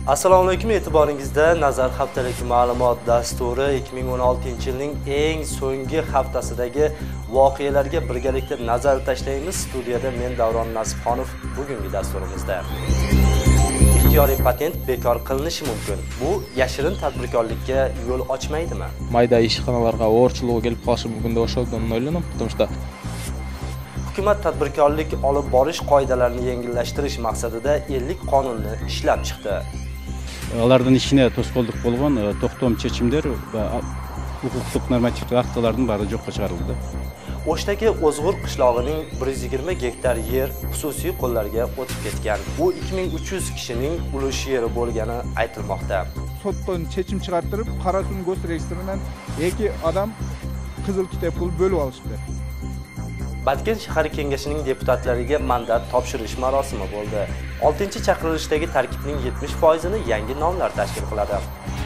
Assalomu alaykum, e'tiboringizda Nazar haftalik ma'lumot dasturi 2016-yilning eng so'nggi haftasidagi voqealarga birgalikda nazar tashlaymiz. Studiyada men Davron Nasibxonov. Bugungi dasturimizda ixtiyoriy patent bekor qilinishi mumkin. Bu yashirin tadbirkorlikka yo'l ochmaydimi? Mayda ishxonalarga o'g'irchilik kelib qolishi mumkin deb o'ylayman, потому что Hukumat tadbirkorlik olib borish qoidalarini yengillashtirish maqsadida 50 qonunni ishlab chiqdi. Алардын ишине тоскоолдук болгон токтом чечимдер va huquqlik normativ aktlarning bari jo'qqa chiqarildi. O'shdagi O'zg'ur qishlog'ining 120 gektar yer xususiy qo'llarga o'tib ketgan. Bu 2300 kishining ulush yeri bo'lgani aytilmoqda. Sotdan chechim chiqartirib, Qarasun go'st reyestridan 2 odam qizil kitob pul bo'lib olishdi. Batken shahar kengashining deputatlariga mandat topshirish marosimi bo'ldi. 6-chaqirilishdagi tarkibning 70%ni yangi nomlar tashkil qiladi.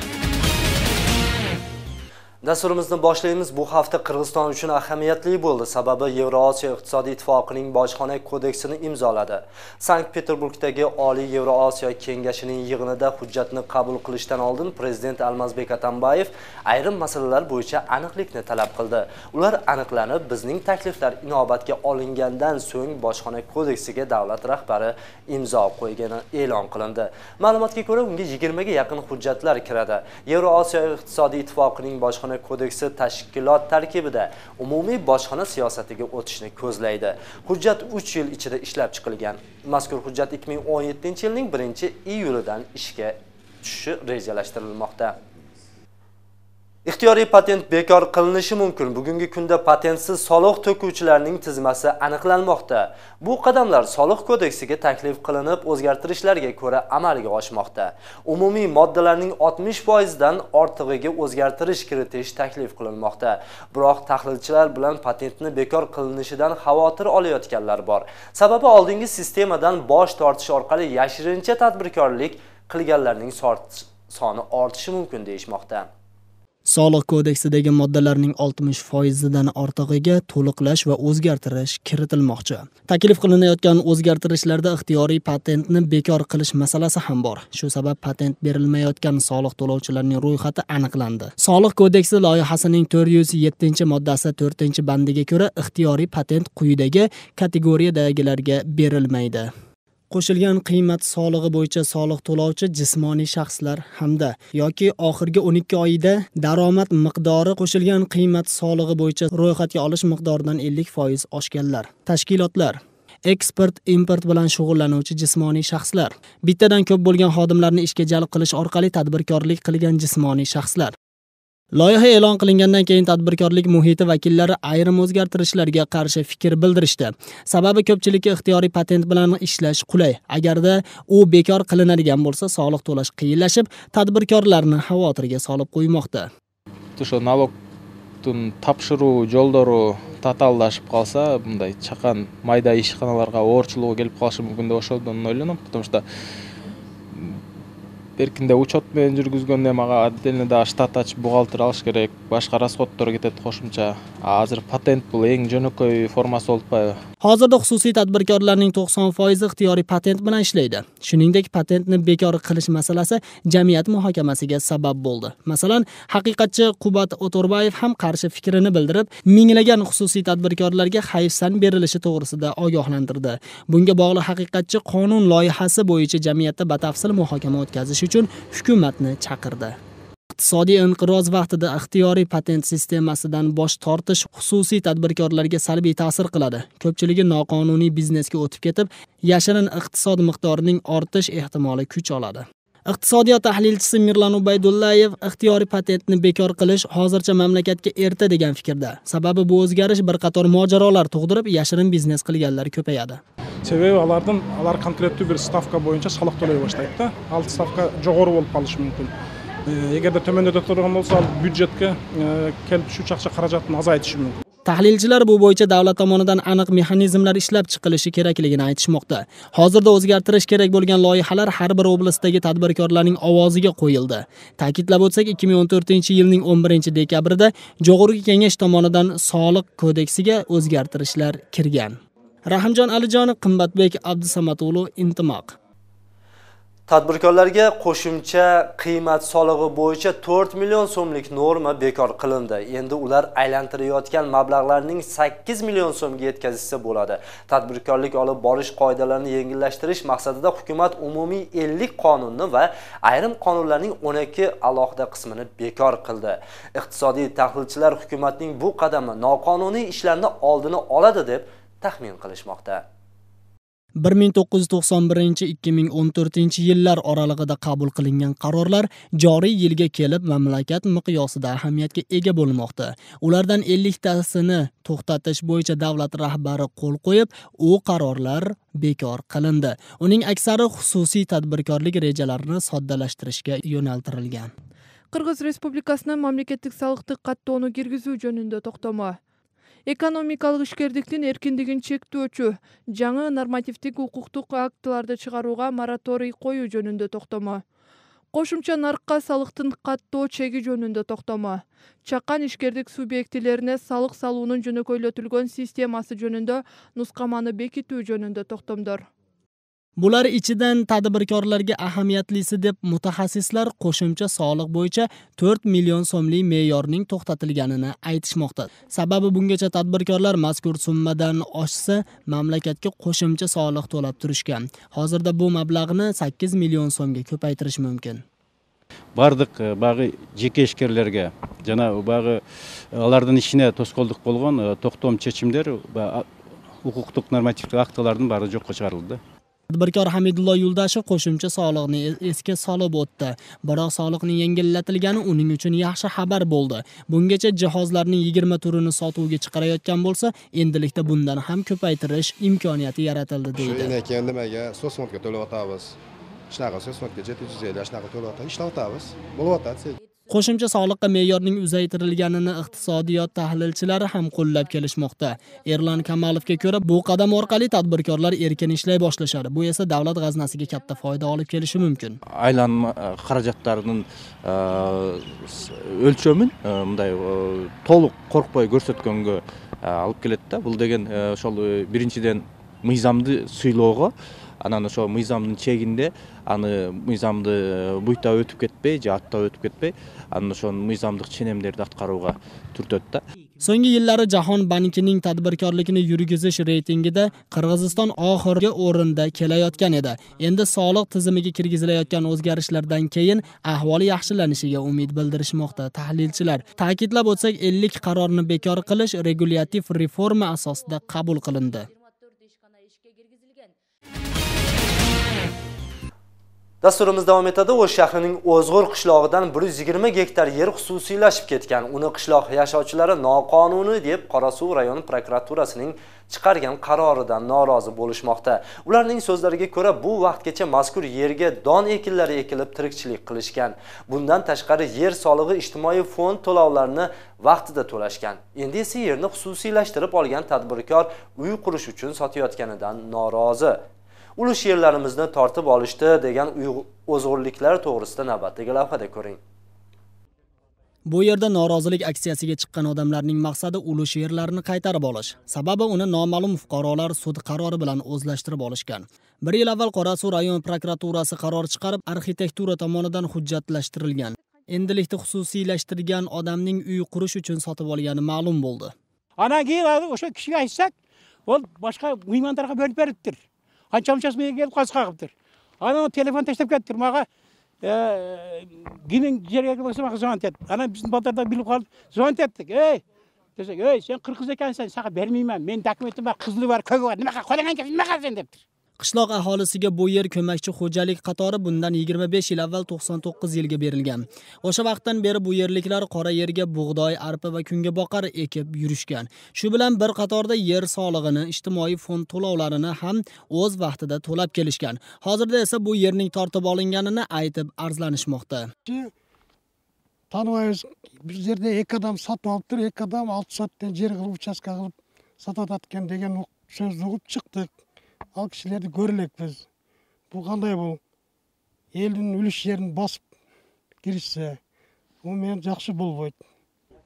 Dasturimizni boshlaymiz. Bu hafta Qirg'iziston uchun ahamiyatli bo'ldi, sababi Yevrosiyo iqtisodiy ittifoqining bojxona kodeksini imzoladi. Sankt-Peterburgdagi Oliy Yevrosiyo kengashining yig'inida hujjatni qabul qilishdan oldin prezident Almazbek Atambayev ayrim masalalar bo'yicha aniqlikni talab qildi. Ular aniqlanib, bizning takliflar inobatga olingandan so'ng bojxona kodeksiga davlat rahbari imzo qo'ygani e'lon qilindi. Ma'lumotga ko'ra, unga 20 ga yaqin hujjatlar kiradi. Yevrosiyo iqtisodiy ittifoqining bojxona kodeksi tashkilot tarkibida umumiy bojxona siyosatiga o'tishni ko'zlaydi. Hujjat 3 yil ichida ishlab chiqilgan. Mazkur hujjat 2017-yilning 1-iyulidan ishga tushishi rejalashtirilmoqda. Ixtiyoriy patent bekor qilinishi mumkin. Bugungi kunda patentsiz soliq to'kuvchilarning tizmasi aniqlanmoqda. Bu qadamlar soliq kodeksiga taklif qilinib, o'zgartirishlarga ko'ra amalga oshmoqda. Umumiy moddalarning 60%dan ortig'iga o'zgartirish kiritish taklif qilinmoqda. Biroq tahlilchilar bilan patentni bekor qilinishidan xavotir olayotganlar bor. Sababi oldingi sistemadan bosh tortish orqali yashirincha tadbirkorlik qilganlarning soni ortishi mumkin deyishmoqda. Soliq kodeksidagi moddalarning 60%dan ortig'iga to'liqlash va o'zgartirish kiritilmoqchi. Taklif qilinayotgan o'zgartirishlarda ixtiyoriy patentni bekor qilish masalasi ham bor. Shu sabab patent berilmayotgan soliq to'lovchilarning ro'yxati aniqlandi. Soliq kodeksi loyihasining 407-moddasi 4-bandiga ko'ra ixtiyoriy patent quyidagi kategoriyadagilarga berilmaydi. Qo'shilgan qiymat solig'i bo'yicha soliq to'lovchi jismoniy shaxslar hamda yoki oxirgi 12 oyda daromad miqdori qo'shilgan qiymat solig'i bo'yicha ro'yxatga olish miqdoridan 50% oshganlar, tashkilotlar, eksport, import bilan shug'ullanuvchi jismoniy shaxslar, bittadan ko'p bo'lgan xodimlarni ishga jalb qilish orqali tadbirkorlik qilgan jismoniy shaxslar. Loyiha e'lon qilingandan keyin tadbirkorlik muhiti vakillari ayrim o'zgartirishlarga qarshi fikr bildirishdi. Sababi ko'pchilikka ixtiyoriy patent bilan ishlash qulay. Agarda u bekor qilinadigan bo'lsa, soliq to'lash qiyinlashib, tadbirkorlarni xavotirga solib qo'ymoqda. O'sha налогтун тапшыруу жолдору татаалдашып калса, мындай чакан майда ишканаларга оорчулук келип калышы мүмкүн деп ойлойм, потому что эркинде учет менен жүргүзгөндө мага отдельно да штат ачып бухгалтер алыш керек, башка расходдор кетет кошумча. Азыр патент бул эң жөнөкөй формасы болуп атпайбы? Hozirda xususiy tadbirkorlarning 90% ixtiyoriy patent bilan ishlaydi. Shuningdek, patentni bekor qilish masalasi jamiyat muhokamasiga sabab bo'ldi. Masalan, haqiqatchi Qubat O'torbayev ham qarshi fikrini bildirib, minglagan xususiy tadbirkorlarga hayfsan berilishi to'g'risida ogohlantirdi. Bunga bog'liq haqiqatchi qonun loyihasi bo'yicha jamiyatda batafsil muhokama o'tkazish uchun hukumatni chaqirdi. Iqtisodiy inqiroz vaqtida ixtiyoriy patent sistemasidan bosh tortish xususiy tadbirkorlarga salbiy ta'sir qiladi. Ko'pchiligi noqonuniy biznesga o'tib ketib, yashirin iqtisod miqdorining ortish ehtimoli kuch oladi. Iqtisodiyot tahlilchisi Mirlan Ubaydullayev ixtiyoriy patentni bekor qilish hozircha mamlakatga erta degan fikrda. Sababi bu o'zgarish bir qator mojarolar tug'dirib, yashirin biznes qilganlar ko'payadi. Sebebi alar konkrettүү bir stavka bo'yicha soliq to'lay boshlaydi. Alt stavka jog'ori bo'lib qolishi mumkin. Eğer tömendöde turgan bolsa, byudjetga kelib tushuvchi ақша qarajatini azaytishi mumkin. Tahlilchilar bu bo'yicha davlat tomonidan aniq mexanizmlar ishlab chiqilishi kerakligini aytishmoqda. Hozirda o'zgartirish kerak bo'lgan loyihalar har bir oblastdagi tadbirkorlarning ovoziga qo'yildi. Ta'kidlab o'tsak, 2014-yilning 11-dekabrida Jo'g'org'i kengash tomonidan soliq kodeksiga o'zgartirishlar kirgan. Rahimjon Alijonov, Qimmatbek Abdusamatulu, Intimoq. Tadbirkorlarga qo'shimcha qiymat solig'i bo'yicha 4 million so'mlik norma bekor qilindi. Endi ular aylantirayotgan mablag'larning 8 million so'mga yetkazilsa bo'ladi. Tadbirkorlik olib borish qoidalarini yengillashtirish maqsadida hukumat umumiy 50 qonunni va ayrim qonunlarning 12 alohida qismini bekor qildi. Iqtisodiy tahlilchilar hukumatning bu qadami noqonuniy ishlarni oldini oladi deb taxmin qilishmoqda. 1991-2014 yillar oralig'ida qabul qilingan qarorlar joriy yilga kelib mamlakat miqyosida ahamiyatga ega bo'lmoqda. Ulardan 50 tasini to'xtatish bo'yicha davlat rahbari qo'l qo'yib, u qarorlar bekor qilindi. Uning aksari xususiy tadbirkorlik rejalarini soddalashtirishga yo'naltirilgan. Qirg'iz Respublikasının mamlaketlik saliqtык каттоону киргизүү жөнүндө токтомо. Экономикалык ишкердиктин эркиндигин чектөөчү жаңы нормативдик укуктук актыларды чыгарууга мораторий коюу жөнүндө токтомо. Кошумча наркка салыктын каттоо чеги жөнүндө токтомо. Чакан ишкердик субъектилерине салык салуунун жөнөкөйлөтүлгөн системасы жөнүндө нускаманы бекитүү жөнүндө токтомдор. Bular ichidan tadbirkorlarga ahamiyatlisi deb mutaxassislar qo'shimcha soliq bo'yicha 4 million so'mlik me'yorning to'xtatilganini aytishmoqda. Sababi bungacha tadbirkorlar mazkur summadan oshsa mamlakatga qo'shimcha soliq to'lab turishgan. Hozirda bu mablag'ni 8 million so'mga ko'paytirish mumkin. Бардык багы жеке ишкерлерге жана багы алардын ишине тоскоолдук болгон токтом чечимдер укуктук нормативдик актылардын баары жокко чыгарылды. Tadbirkor Hamidullo Yuldashev qo'shimcha soliqni esga solib o'tdi. Biroq soliqning yengillatılgani uning uchun yaxshi xabar bo'ldi. Bungacha jihozlarning 20 turini sotuvga chiqarayotgan bo'lsa, endilikda bundan ham ko'paytirish imkoniyati yaratildi deydi. Shundan keyin nimaga sosmodga to'layotamiz? Shunaqa sosmodga 750 shunaqa to'layotamiz, ishlayotamiz. Bo'lyapti. Qo'shimcha soliqqa me'yorning uzaytirilganini iqtisodiyot tahlilchilari ham qo'llab kelishmoqda. Erlan Kamalovga ko'ra, bu qadam orqali tadbirkorlar erkin ishlay boshlashadi. Bu esa davlat g'aznasiga katta foyda olib kelishi mumkin. Aylanma xarajatlarının ölçömün мындай толук коркпой көрсөткөнгө алып келет да. Бул деген ошол биринчиден мыйзамды суйлоого, анан ошо мыйзамдын чегинде аны мыйзамды буйта өтүп кетпей, же атта өтүп кетпей, анан ошо мыйзамдык ченемдерди аткарууга түртөт да. So'nggi yillari Jahon bankining tadbirkorlikni yurgizish reytingida Qirg'iziston oxirgi o'rinda kelayotgan edi. Endi soliq tizimiga kirgizilayotgan o'zgarishlardan keyin ahvoli yaxshilanishiga umid bildirishmoqda tahlilchilar. Ta'kidlab o'tsak, 50 qarorni bekor qilish regulyativ reforma asosida qabul qilindi. Dasturimiz davom etadi. O'sh shahrining O'zg'ur qishlog'idan 120 gektar yer xususiylashib ketgan. Uni qishloq yashovchilari noqonuniy deb Qorasuv rayoni prokuraturasining chiqargan qaroridan norozi bo'lishmoqda. Ularning so'zlariga ko'ra, bu vaqtgacha mazkur yerga don ekinlari ekilib tirikchilik qilishgan. Bundan tashqari yer solig'i ijtimoiy fond to'lovlarini vaqtida to'lashgan. Endi esa yerni xususiylashtirib olgan tadbirkor uy qurish uchun sotayotganidan norozi. Ulush yerlarimizni tortib olishdi degan o'zg'urliklar to'g'risida navbatdagi lavhada ko'ring. Bu yerda norozilik aksiyasiga chiqqan odamlarning maqsadi ulush yerlarini qaytarib olish. Sababi uni noma'lum fuqarolar sud qarori bilan o'zlashtirib olishgan. 1 yil avval Qorasuv rayon prokuraturasi qaror chiqarib, arxitektura tomonidan hujjatlashtirilgan. Endilikda xususiylashtirgan odamning uy qurish uchun sotib olgani ma'lum bo'ldi. Ana keyin o'sha kishiga aytsak, ol boshqa mehmonlarga bo'lib beribdir. Qancha-qanchasi menga kelib qazqa qilibdir. Ana telefon tashlab ketdir. Maga ginin yerga bo'lsa maga zvont etdi. Ana bizning bozorda bilib qolib zvont etdik. Ey, desek, "Ey, sen qirqiz ekansan, sanga bermayman. Men dokumentim bor, qizli bor, ko'gi bor. Nima qo'langan ekan, nima qilsan?" debdir. Qishloq aholisiga bu yer ko'makchi xo'jalik qatori bundan 25 yil avval 99 yilga berilgan. O'sha vaqtdan beri bu yerliklar qora yerga bug'doy, arpa va kungaboqar ekib yurishgan. Shu bilan bir qatorda yer solig'ini, ijtimoiy fond to'lovlarini ham o'z vaqtida to'lab kelishgan. Hozirda esa bu yerning tortib olinganini aytib arzlanishmoqda. Tanımayız, bizlerde ek adam satып alıptır, ek adam 6 soatdan yer qilib uchastka qilib satatatgan degan so'zni o'qib chiqdik. Al kishilarni ko'rlik biz. Bu qanday bu? Elning ulush yerini bosib kirishsa, u men yaxshi bo'lmaydi.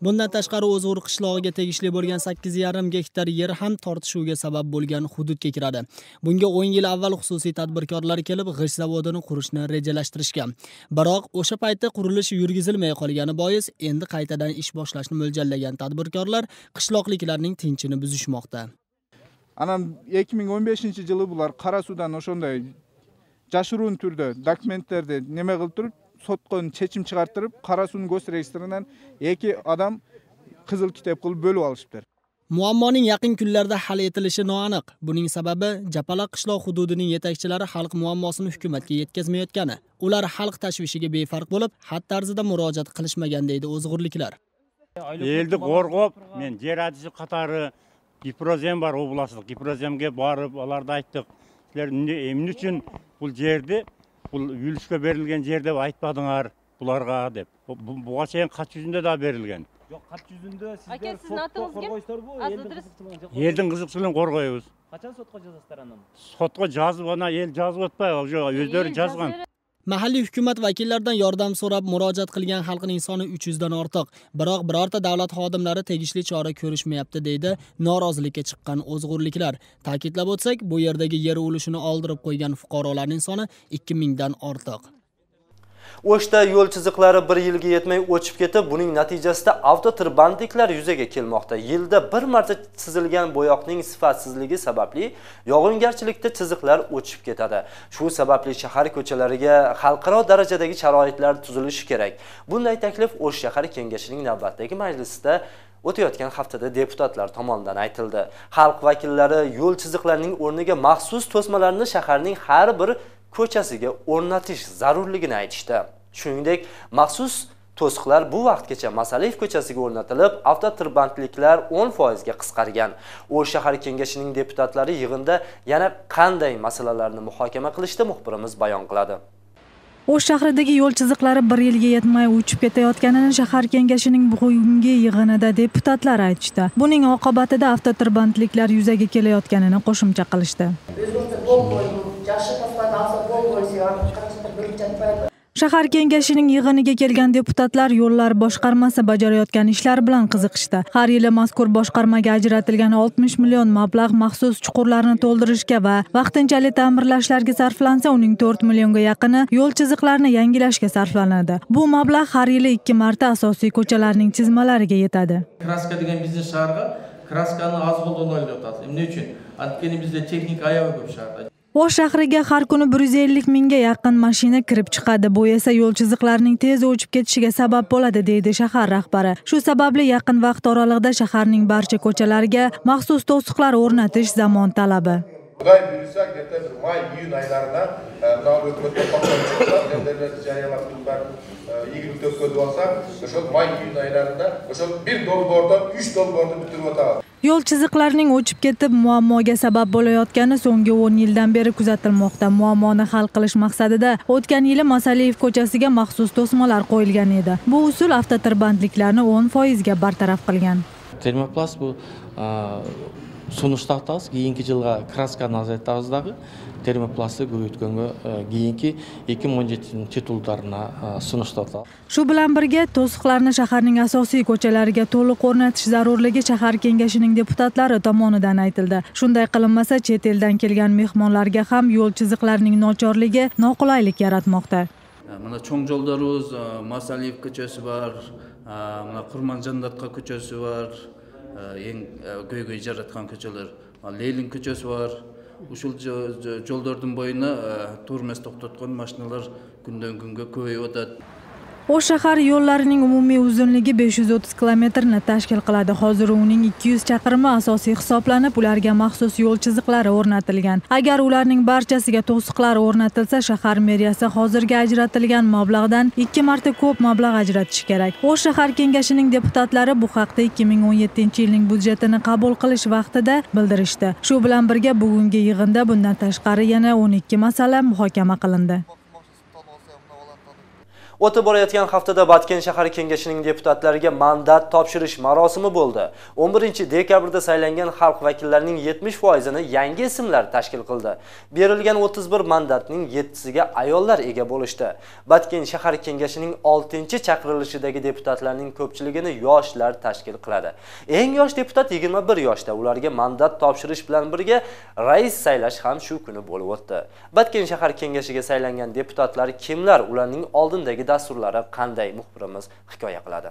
Bundan tashqari O'zg'ur qishlog'iga tegishli bo'lgan 8,5 gektar yer ham tortishuvga sabab bo'lgan hududga kiradi. Bunga 10 yil avval xususiy tadbirkorlar kelib g'isht zavodini qurishni rejalashtirishgan. Biroq o'sha paytda qurilish yurgizilmay qolgani bois endi qaytadan ish boshlashni mo'ljallagan tadbirkorlar qishloqliklarning tinchini buzishmoqda. Anan 2015-yili bular Qarasudan o'shonday jashirun turda dokumentlarda nima qilib turib, sotqon chechim chiqartirib, Qarasuning go'st reyestridan 2 odam qizil kitob qilib bo'lib olishibdi. Muammoning yaqin kunlarda hal etilishi noaniq. Buning sababi Japalaq qishloq hududining yetakchilari xalq muammosini hukumatga yetkazmayotgani. Ular xalq tashvishiga befarq bo'lib, xat tarzida murojaat qilishmagan deydi o'zg'urliklar. Elni qo'rqib, men yer adisi qatori Giprozem var oblastlik. Giprozemga borib, ularda aytdik. Sizlar emin uchun bu yerdi, bu yulishga berilgan yer deb aytmadinglar bularga deb. Buga çeyin kaç yüzünde daha berilgan. Yok kaç yüzünde sizler sotqa qo'rg'oysizlar bu, Elдің qiziqchiligini qo'rg'aymiz. Qachon sotqa yozasizlar anam? Sotqa yozib, ana el yozib o'tmay, o'zlari yozgan. Mahalliy hukumat vakillaridan yordam so'rab murojaat qilgan xalqning soni 300 dan ortiq. Biroq birorta davlat xodimlari tegishli chora ko'rishmayapti deydi norozilikka chiqqan o'zg'urliklar. Ta'kidlab o'tsak, bu yerdagi yer ulushini oldirib qo'ygan fuqarolarning soni 2000 dan ortiq. O'shda yo'l chiziqlari 1 yilga yetmay o'chib ketib, buning natijasida avtotirbandliklar yuzaga kelmoqda. Yilda bir marta chizilgan bo'yoqning sifatsizligi sababli yog'ingarchilikda chiziqlar o'chib ketadi. Shu sababli shahar ko'chalariga xalqaro darajadagi sharoitlar tuzilishi kerak. Bunday taklif O'sh shahar kengashining navbatdagi majlisida o'tayotgan haftada deputatlar tomonidan aytildi. Xalq vakillari yo'l chiziqlarining o'rniga maxsus to'smalarni shaharning har bir ko'chasiga o'rnatish zarurligini aytishdi. Shuningdek, maxsus to'siqlar bu vaqtgacha Masaliyev ko'chasiga o'rnatilib, avtotirbandliklar 10% ga qisqargan. O'sh shahar kengashining deputatlari yig'inda yana qanday masalalarni muhokama qilishdi, muxbirimiz bayon qiladi. O'sh shahridagi yo'l chiziqlari 1 yilga yetmay o'chib ketayotganini shahar kengashining bugungi yig'inida deputatlar aytishdi. Buning oqibatida avtotirbandliklar yuzaga kelayotganini qo'shimcha qilishdi. Shahar kengashining yig'iniga kelgan deputatlar yo'llar boshqarmasi bajarayotgan ishlar bilan qiziqishdi. Har yili mazkur boshqarmaga ajratilgan 60 million mablag' maxsus chuqurlarni to'ldirishga va vaqtinchalik ta'mirlashlarga sarflansa, uning 4 millionga yaqini yo'l chiziqlarini yangilashga sarflanadi. Bu mablag' har yili 2 marta asosiy ko'chalarning chizmalariga yetadi. Kraska degan biznes shaharga kraskani oz qo'ldan olyapmiz. Nima uchun? Antkeni bizda texnik ayavi ko'p shaharda. O'sh shahriga har kuni 150 mingga yaqin mashina kirib chiqadi. Bu esa yo'l chiziqlarining tez o'chib ketishiga sabab bo'ladi, deydi shahar rahbari. Shu sababli yaqin vaqt oralig'ida shaharning barcha ko'chalariga maxsus to'siqlar o'rnatish zamon talabi. Xudoy buyursa, erta bir may-iyun oylarida hukumatga topshiriqlar jarayonlab turib 24 ga bo'lsa, o'sha may-iyun oylarida o'sha 1 dollardan 3 dollarni bitirib o'tadi. Yo'l chiziqlarining o'chib ketib muammoga sabab bo'layotgani so'nggi 10 yildan beri kuzatilmoqda. Muammoni hal qilish maqsadida o'tgan yili Masaliyev ko'chasiga maxsus to'smalar qo'yilgan edi. Bu usul avtotirbandliklarni 10% ga bartaraf qilgan. Termoplast bu sunushtaqtaz keyingi yilga kraskani azaytamizdagi termoplastni ko'rayotganga keyingi 2017-yillarına sunushtaqtaz. Shu bilan birga to'siqlarni shaharning asosiy ko'chalariga to'liq o'rnatish zarurligi shahar kengashining deputatlari tomonidan aytildi. Shunday qilinmasa, chet eldan kelgan mehmonlarga ham yo'l chiziqlarining nochorligi noqulaylik yaratmoqda. Mana cho'ng yo'llarimiz Masaliyev ko'chasi bor, mana Qurmanjandatqa ko'chasi bor, eng go'y-go'y jaratgan ko'chalar, Leylin ko'chasi bor. Ushul yo'llarning bo'yina turmas to'xtatgan mashinalar kundan-kunga ko'payib o'tadi. O'sh shahar yo'llarining umumiy uzunligi 530 kilometrni tashkil qiladi. Hozir uning 200 chaqirimi asosiy hisoblanib, ularga maxsus yo'l chiziqlari o'rnatilgan. Agar ularning barchasiga to'siqlar o'rnatilsa, shahar meriyasi hozirga ajratilgan mablag'dan 2 marta ko'p mablag' ajratishi kerak. O'sh shahar kengashining deputatlari bu haqda 2017-yilning budjetini qabul qilish vaqtida bildirishdi. Shu bilan birga bugungi yig'inda bundan tashqari yana 12 masala muhokama qilindi. O'tib borayotgan haftada Batken shahar kengashining deputatlariga mandat topshirish marosimi bo'ldi. 11 dekabrda saylangan xalq vakillarining 70%ni yangi ismlar tashkil qildi. Berilgan 31 mandatning 7siga ayollar ega bo'lishdi. Batken shahar kengashining 6-chaqirilishidagi deputatlarning ko'pchiligini yoshlar tashkil qiladi. Eng yosh deputat 21 yoshda. Ularga mandat topshirish bilan birga rais saylash ham shu kuni bo'lib o'tdi. Batken shahar kengashiga saylangan deputatlar kimlar? Ularning oldindagi dasturlari qanday? Muxbirimiz hikoya qiladi.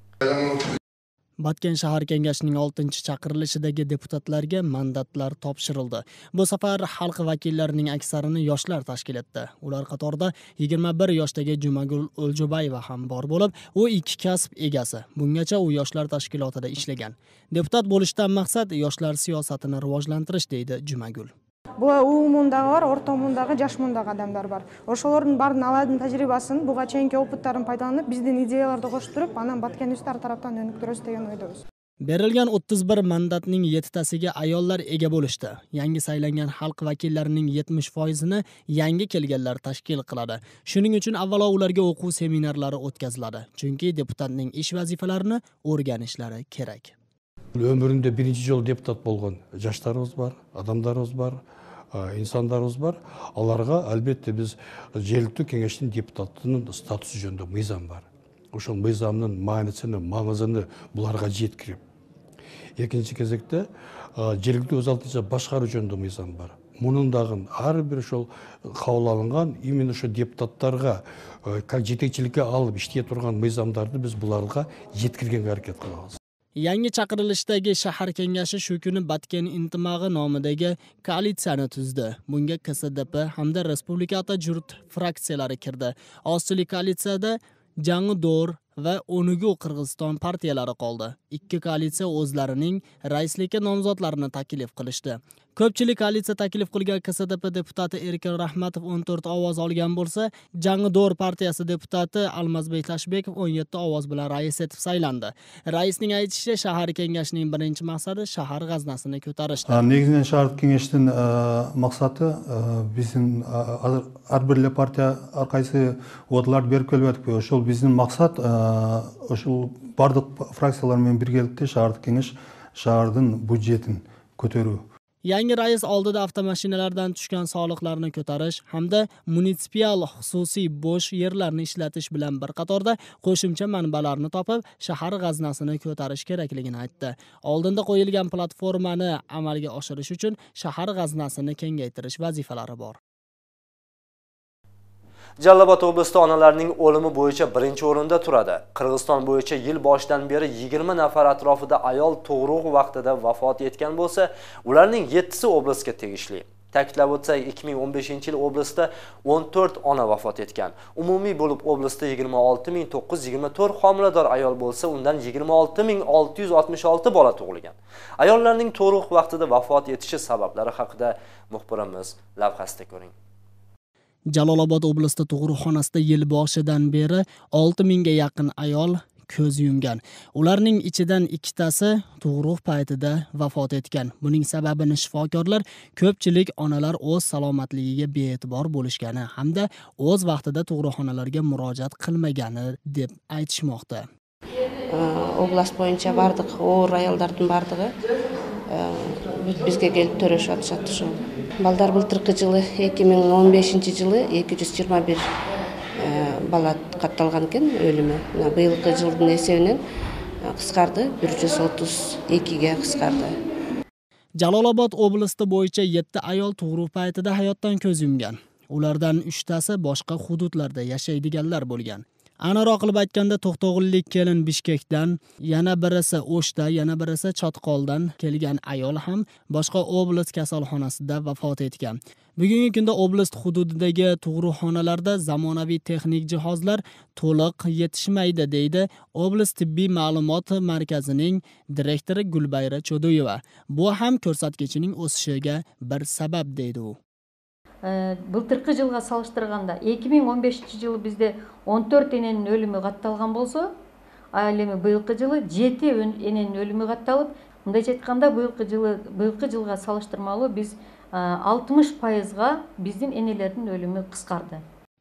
Batken shahar kengashining 6-chaqirilishidagi deputatlarga mandatlar topshirildi. Bu safar xalq vakillarining aksarini yoshlar tashkil etdi. Ular qatorida 21 yoshdagi Jumagul O'ljubayeva ham bor bo'lib, u 2 kasb egasi. Bungacha u yoshlar tashkilotida ishlagan. Deputat bo'lishdan maqsad yoshlar siyosatini rivojlantirish deydi Jumagul. Bu umumdagi var, orta umumdagi, жаш мундагы адамдар бар. Ошолордун баарын алардын тажрыйбасын, буга чейинки опыттарын пайдаланып, биздин идеяларды кошуп, анан Баткен үстар тараптан өнүктүрөбүз деген ойдобуз. Berilgan 31 mandatning 7tasiga ayollar ega bo'lishdi. Yangi saylangan xalq vakillarining 70%ni yangi kelganlar tashkil qiladi. Shuning uchun avvalo ularga o'quv seminarlari o'tkaziladi. Chunki deputatning ish vazifalarini o'rganishlari kerak. Ömründe birinci yol deputat bolgan жаштарыбыз бар, адамдарыбыз бар, инсандарыбыз бар. Аларга албетте биз жергиликтүү кеңештин депутатынын статусу жөнүндө мыйзам бар. Ошол мыйзамдын маанисин, маңызын буларга жеткирип. Экинчи кезекте жергиликтүү өз алдынча башкаруу жөнүндө мыйзам бар. Мунун дагы ар бир ошол кабыл алынган именно ошо депутаттарга как жетекчиликке алып иштей турган мыйзамдарды биз буларга жеткиргенге аракет кылабыз. Yangi chaqirilishdagi shahar kengashi shu kuni Batken intimog'i nomidagi koalitsiyani tuzdi. Bunga KSDP hamda Respublikada Jurt fraksiyalari kirdi. Ozchilik koalitsiyada Jangi Dor va Onugu Qirg'iziston partiyalari qoldi. Ikki koalitsiya o'zlarining raislikka nomzodlarini taklif qilishdi. Ko'pchilik koalitsiya taklif qilgan KSDP deputati Erkin Rahmatov 14 ovoz olgan bo'lsa, Jangi Dor partiyasi deputati Almazbek Tashbekov 17 ovoz bilan rais etib saylandi. Raisning aytishicha, shahar kengashining birinchi maqsadi shahar g'aznasini ko'tarishdir. Негізінен шahar kengashining maqsadi bizning har bir partiya arkaysi o'tlar berib kelyapti. Ошол биздин мақсат ошол бардык фракциялар менен биргеликте шаардык кеңеш шаардын бюджетин көтөрүү. Yangi rais oldida avtomashinalardan tushgan soliqlarni ko'tarish hamda munitsipal xususiy bo'sh yerlarni ishlatish bilan bir qatorda qo'shimcha manbalarni topib, shahar g'aznasini ko'tarish kerakligini aytdi. Oldinda qo'yilgan platformani amalga oshirish uchun shahar g'aznasini kengaytirish vazifalari bor. Jalolobod oblastida onalarning o'limi bo'yicha birinchi o'rinda turadi. Qirg'iziston bo'yicha yil boshidan beri 20 nafar atrofida ayol tug'ruq vaqtida vafot etgan bo'lsa, ularning 7si oblastga tegishli. Ta'kidlab o'tsak, 2015-yil oblastda 14 ona vafot etgan. Umumiy bo'lib oblastda 26924 homilador ayol bo'lsa, undan 26666 bola tug'ilgan. Ayollarning tug'ruq vaqtida vafot etishi sabablari haqida muxbirimiz lavhasida ko'ring. Jalolobod oblasti tug'ruqxonasida yil boshidan beri 6000 ga yaqin ayol ko'z yumgan. Ularning ichidan 2tasi tug'ruq paytida vafot etgan. Buning sababini shifokorlar ko'pchilik onalar o'z salomatligiga bee'tibor bo'lishgani hamda o'z vaqtida tug'ruqxonalarga murojaat qilmagani deb aytishmoqda. Oblast bo'yicha bardıq o'g'ir ayollarning bardығы bizga kelib төрөшүп атышат ошо. Балдар былтыркы жылы 2015-жылы 221 бала катталган экен өлүмү. Быйылкы жылдын эсебинен кыскарды, 132ге кыскарды. Jalolobod oblasti bo'yicha 7 ayol tug'ruq paytida hayotdan ko'z yumgan. Ulardan 3tasi boshqa hududlarda yashaydiganlar bo'lgan. Aniqroq qilib aytganda, To'xtog'illik kelin Bishkekdan, yana birisi O'shda, yana birisi Chotqoldan kelgan ayol ham boshqa oblast kasalxonasida vafot etgan. Bugungi kunda oblast hududidagi tug'ruqxonalarda zamonaviy texnik jihozlar to'liq yetishmaydi, deydi Oblast tibbiy ma'lumot markazining direktori Gulbayra Cho'doyeva. Bu ham ko'rsatkichining o'sishiga bir sabab, deydi u. Былтыркы жылга салыштырганда 2015-жылы бизде 14 эненин өлүмү катталган болсо, ал эми быйылкы жылы 7 эненин өлүмү катталып, мындайча айтканда быйылкы жылга салыштырмалуу биз 60%га биздин энелердин өлүмү кыскарды.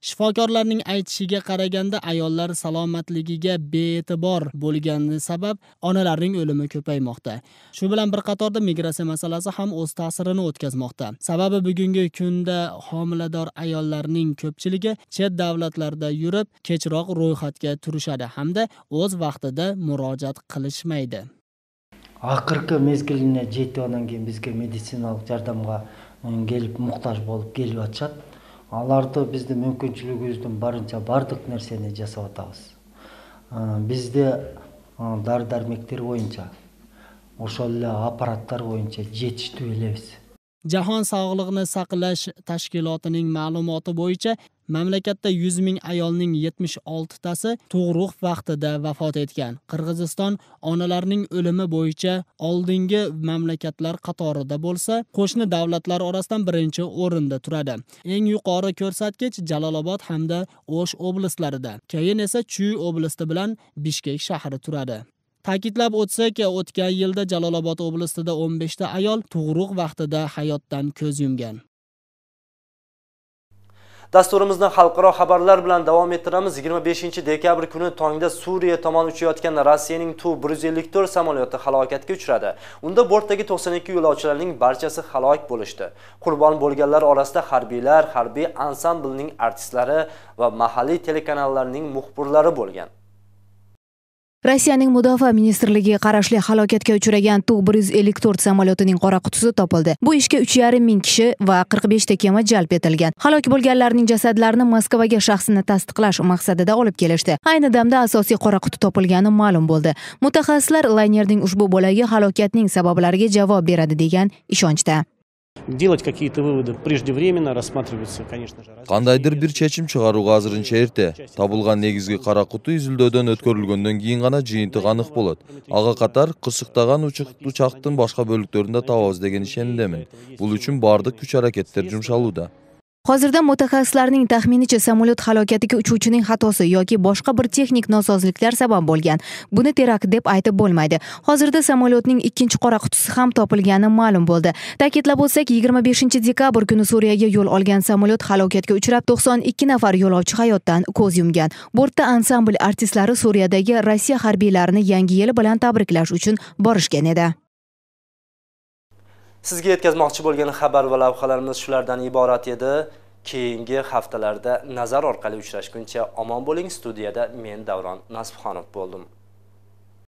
Shifokorlarning aytishiga qaraganda ayollar salomatligiga bee'tibor bo'lgani sabab onalarning o'limi ko'paymoqda. Shu bilan bir qatorda migratsiya masalasi ham o'z ta'sirini o'tkazmoqda. Sababi bugungi kunda homilador ayollarning ko'pchiligi chet davlatlarda yurib, kechroq ro'yxatga turishadi hamda o'z vaqtida murojaat qilishmaydi. Ақырғы мезгіліне жеткеннен кейін бізге медициналық жардамға келіп мұқтаж болып келіп жатышат. Аларды бізді мүмкіншілігіміздің барынша бардық нәрсені жасап атабыз. Бізде дары-дәрмектер бойынша, ошол эле аппараттар бойынша жетиштүү элебиз. Jahon sog'liqni saqlash tashkilotining ma'lumoti bo'yicha mamlakatda 100 ming ayolning 76tasi tug'ruq vaqtida vafot etgan. Qirg'iziston onalarning o'limi bo'yicha oldingi mamlakatlar qatorida bo'lsa, qo'shni davlatlar orasidan birinchi o'rinda turadi. Eng yuqori ko'rsatkich Jalolobod hamda O'sh oblastlarida. Keyin esa Chuy oblasti bilan Bishkek shahri turadi. Ta'kidlab o'tsak, o'tgan yilda Jalolobod oblastida 15 ta ayol tug'ruq vaqtida hayotdan ko'z yumgan. Dasturimizni xalqaro xabarlar bilan davom ettiramiz. 25 dekabr kuni tongda Suriya tomon uchayotgan Rossiyaning Tu-154 samolyoti halokatga uchradi. Unda bortdagi 92 yo'lovchilarning barchasi halok bo'lishdi. Qurbon bo'lganlar orasida harbiylar, harbiy ansamblning artistlari va mahalliy telekanallarning muxbirlari bo'lgan. Rossiyaning Mudofaa ministrligiga qarashli halokatga uchragan Tu-154 samolyotining qora qutisi topildi. Bu ishga 3,5 ming kishi va 45 ta kema jalb etilgan. Halok bo'lganlarning jasadlarini Moskvaga shaxsini tasdiqlash maqsadida olib kelishdi. Ayni damda asosiy qora quti topilgani ma'lum bo'ldi. Mutaxassislar laynerning ushbu bo'lagi halokatning sabablariga javob beradi degan ishonchda. Делать какие-то выводы преждевременно рассматривается, конечно же. Qandaydir bir chechim chiqaruga azırıncha erте. Табылган негизги кара куту изилдөөдөн өткөрүлгөндөн кийин гана жыйынтык анык болот. Ага катар кырсыктаган учактын башка бөлүктөрүндө табабыз деген ишенимдемин. Бул үчүн бардык күч-аракеттер жумшалууда. Hozirda mutaxassislarning taxminicha samolyot halokatiga uchuvchining xatosi yoki boshqa bir texnik nosozliklar sabab bo'lgan. Buni terakt deb aytib bo'lmaydi. Hozirda samolyotning ikkinchi qora qutisi ham topilgani ma'lum bo'ldi. Ta'kidlab o'tsak, 25 dekabr kuni Suriyaga yo'l olgan samolyot halokatga uchrab 92 nafar yo'lovchi hayotdan ko'z yumgan. Bortda ansambl artistlari Suriyadagi Rossiya harbiylarini yangi yil bilan tabriklash uchun borishgan edi. Sizga yetkazmoqchi bo'lgan xabar va lavhalarimiz shulardan iborat edi. Keyingi haftalarda nazar orqali uchrashguncha omon bo'ling. Studiyada men Davron Nasibxonov bo'ldim.